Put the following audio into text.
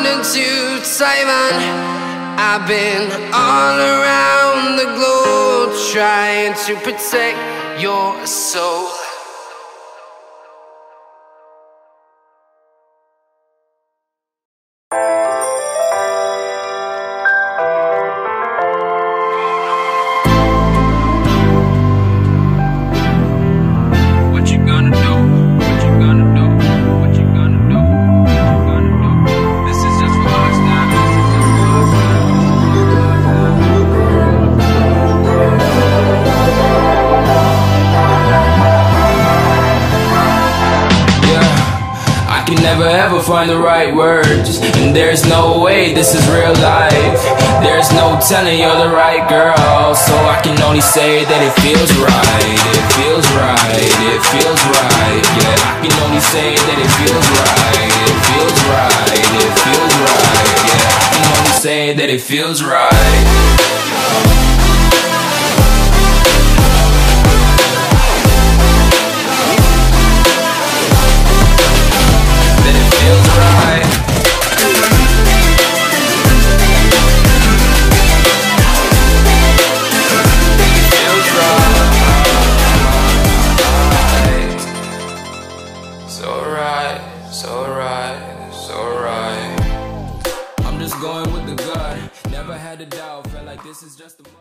London to Taiwan. I've been all around the globe trying to protect your soul. Never ever find the right words, and there's no way this is real life. There's no telling you're the right girl, so I can only say that it feels right. It feels right, it feels right. Yeah, I can only say that it feels right. It feels right, it feels right. Yeah, I can only say that it feels right. I'm just going with the gut. Never had a doubt. Felt like this is just the